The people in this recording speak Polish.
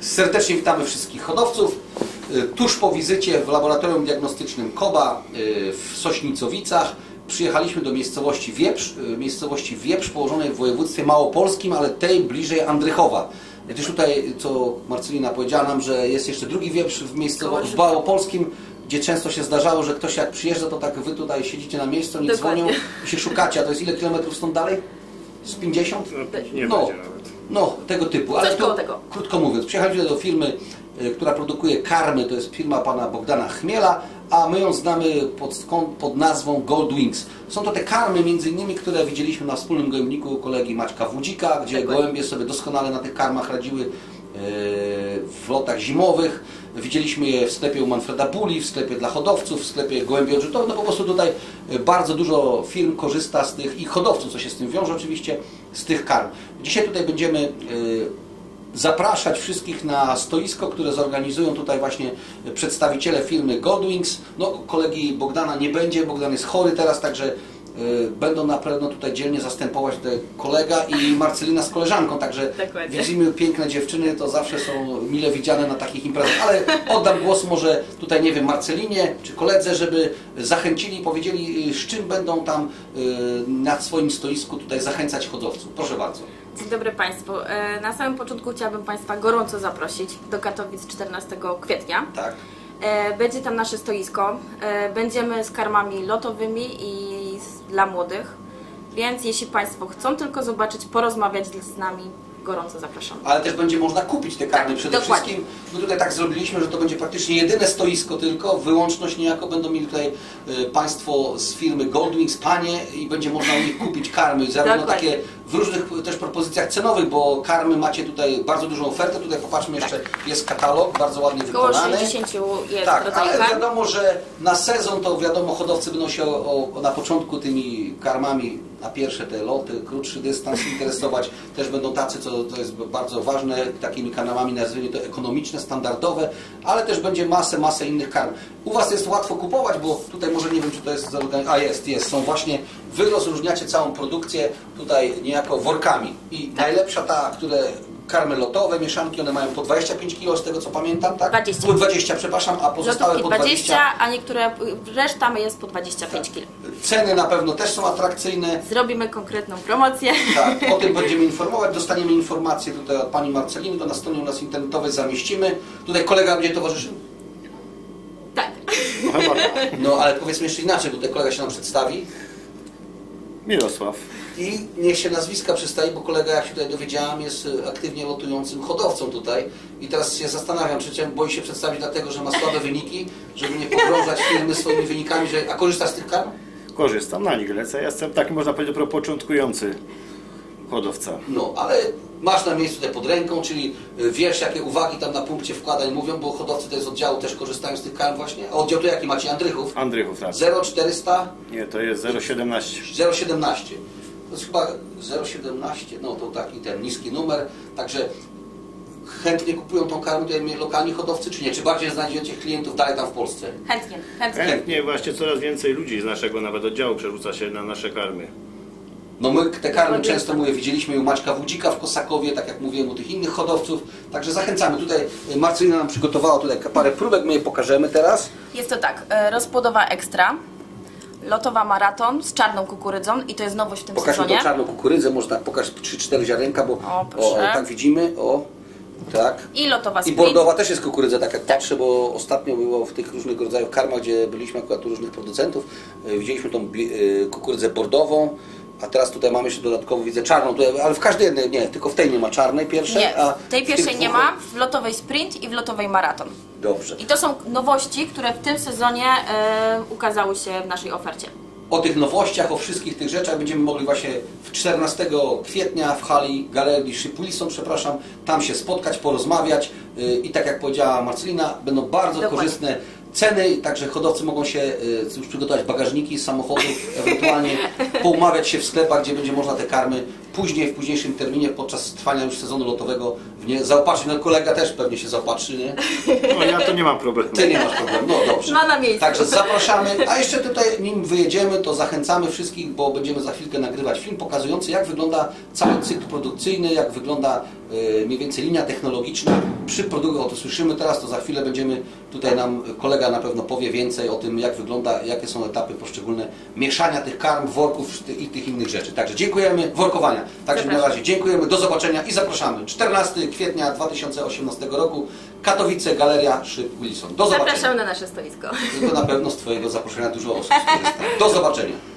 Serdecznie witamy wszystkich hodowców. Tuż po wizycie w laboratorium diagnostycznym KOBA w Sośnicowicach przyjechaliśmy do miejscowości Wieprz położonej w województwie małopolskim, ale tej bliżej Andrychowa. Gdyż tutaj, co Marcelina powiedziała nam, że jest jeszcze drugi Wieprz w małopolskim, gdzie często się zdarzało, że ktoś jak przyjeżdża, to tak wy tutaj siedzicie na miejscu, oni dzwonią i się szukacie. A to jest ile kilometrów stąd dalej? Z 50? No, tego typu. Ale to, krótko mówiąc, przyjechaliśmy do firmy, która produkuje karmy, to jest firma pana Bogdana Chmiela, a my ją znamy pod nazwą Gold Wings. Są to te karmy między innymi, które widzieliśmy na wspólnym gołębniku kolegi Maćka Wódzika, gdzie gołębie sobie doskonale na tych karmach radziły w lotach zimowych. Widzieliśmy je w sklepie u Manfreda Bulli, w sklepie dla hodowców, w sklepie gołębi odrzutowych. No po prostu tutaj bardzo dużo firm korzysta z tych i hodowców, co się z tym wiąże oczywiście, z tych karm. Dzisiaj tutaj będziemy zapraszać wszystkich na stoisko, które zorganizują tutaj właśnie przedstawiciele firmy Gold Wings. No, kolegi Bogdana nie będzie, Bogdan jest chory teraz, także będą na pewno tutaj dzielnie zastępować tutaj kolega i Marcelina z koleżanką, także widzimy piękne dziewczyny, to zawsze są mile widziane na takich imprezach, ale oddam głos może tutaj, nie wiem, Marcelinie czy koledze, żeby zachęcili i powiedzieli, z czym będą tam na swoim stoisku tutaj zachęcać hodowców. Proszę bardzo. Dzień dobry Państwu. Na samym początku chciałabym Państwa gorąco zaprosić do Katowic 14 kwietnia. Tak. Będzie tam nasze stoisko. Będziemy z karmami lotowymi i dla młodych, więc jeśli Państwo chcą tylko zobaczyć, porozmawiać z nami, gorąco zapraszam. Ale też będzie można kupić te karmy przede wszystkim. My tutaj tak zrobiliśmy, że to będzie praktycznie jedyne stoisko tylko, wyłączność niejako będą mieli tutaj Państwo z firmy Gold Wings, panie, i będzie można u nich kupić karmy, zarówno takie w różnych też propozycjach cenowych, bo karmy macie tutaj bardzo dużą ofertę. Tutaj popatrzmy jeszcze, jest katalog, bardzo ładnie wykonany. Około 60 jest tak, ale wiadomo, że na sezon to wiadomo, hodowcy będą się na początku tymi karmami na pierwsze te loty, krótszy dystans interesować. Też będą tacy, co to jest bardzo ważne, takimi kanałami nazwijmy to ekonomiczne, standardowe, ale też będzie masę innych karm. U Was jest łatwo kupować, bo tutaj może nie wiem, czy to jest zorganizowane. A jest. Są właśnie, Wy rozróżniacie całą produkcję tutaj niejako workami. I najlepsza ta, które karmy lotowe, mieszanki, one mają po 25 kg, z tego co pamiętam, tak? 20. Po 20, przepraszam, a pozostałe po 20, a niektóre, reszta jest po 25 kg. Ceny na pewno też są atrakcyjne. Zrobimy konkretną promocję. Tak, o tym będziemy informować. Dostaniemy informacje tutaj od pani Marceliny, to na stronie u nas internetowej zamieścimy. Tutaj kolega będzie towarzyszył. Tak. No ale powiedzmy jeszcze inaczej, tutaj kolega się nam przedstawi. Mirosław. I niech się nazwiska przedstawi, bo kolega, jak się tutaj dowiedziałam, jest aktywnie lotującym hodowcą tutaj. I teraz się zastanawiam, czy boi się przedstawić dlatego, że ma słabe wyniki, żeby nie pogrążać firmy swoimi wynikami, a korzysta z tych karm? Korzystam, na nich lecę. Ja jestem taki, można powiedzieć, początkujący hodowca. No, ale masz na miejscu tutaj pod ręką, czyli wiesz, jakie uwagi tam na punkcie wkładań mówią, bo hodowcy tutaj z oddziału też korzystają z tych karm właśnie. A oddział to jaki macie? Andrychów? Andrychów, tak. 0400? Nie, to jest 017. 017. To jest chyba 017, no to taki ten niski numer, także chętnie kupują tą karmę tutaj lokalni hodowcy, czy nie? Czy bardziej znajdziecie klientów dalej tam w Polsce? Chętnie. Właśnie coraz więcej ludzi z naszego nawet oddziału przerzuca się na nasze karmy. No my te karmy często, widzieliśmy u Maćka Wódzika w Kosakowie, tak jak mówiłem, u tych innych hodowców, także zachęcamy. Tutaj Marcelina nam przygotowała tutaj parę próbek, my je pokażemy teraz. Jest to tak, rozpłodowa ekstra, lotowa maraton z czarną kukurydzą i to jest nowość w tym sezonie. Pokażmy tą czarną kukurydzę, może tak pokaż 3-4 ziarenka, bo tak widzimy, tak. I lotowa sprint. I bordowa też jest kukurydza, tak jak patrzę, bo ostatnio było w tych różnych rodzajach karmach, gdzie byliśmy akurat u różnych producentów, widzieliśmy tą kukurydzę bordową, a teraz tutaj mamy jeszcze dodatkowo, widzę czarną, tutaj, ale w każdej jednej, nie, tylko w tej nie ma czarnej pierwszej. Nie, w tej pierwszej nie ma, w lotowej sprint i w lotowej maraton. Dobrze. I to są nowości, które w tym sezonie ukazały się w naszej ofercie. O tych nowościach, o wszystkich tych rzeczach będziemy mogli właśnie 14 kwietnia w hali Galerii Szypulison, przepraszam, tam się spotkać, porozmawiać i tak jak powiedziała Marcelina, będą bardzo korzystne ceny, także hodowcy mogą się już przygotować bagażniki z samochodu, ewentualnie poumawiać się w sklepach, gdzie będzie można te karmy później, w późniejszym terminie, podczas trwania już sezonu lotowego w nie zaopatrzyć. No kolega też pewnie się zaopatrzy, nie? No ja to nie mam problemu. Ty nie masz problemu, no dobrze. Ma na miejscu. Także zapraszamy, a jeszcze tutaj nim wyjedziemy, to zachęcamy wszystkich, bo będziemy za chwilkę nagrywać film pokazujący, jak wygląda cały cykl produkcyjny, jak wygląda mniej więcej linia technologiczna przy produkcji. O to słyszymy teraz, to za chwilę będziemy, tutaj nam kolega na pewno powie więcej o tym, jak wygląda, jakie są etapy poszczególne mieszania tych karm, worków i tych innych rzeczy. Także dziękujemy, workowania. Także na razie dziękujemy, do zobaczenia i zapraszamy. 14 kwietnia 2018 roku, Katowice, Galeria Szyb Wilson. Do zobaczenia. Zapraszamy na nasze stoisko. Tylko na pewno z Twojego zaproszenia dużo osób skorzysta. Do zobaczenia.